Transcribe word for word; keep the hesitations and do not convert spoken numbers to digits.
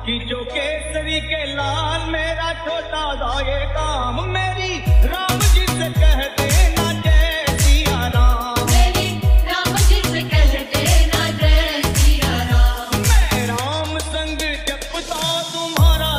कि जो केसरी के लाल मेरा छोटा दाएगा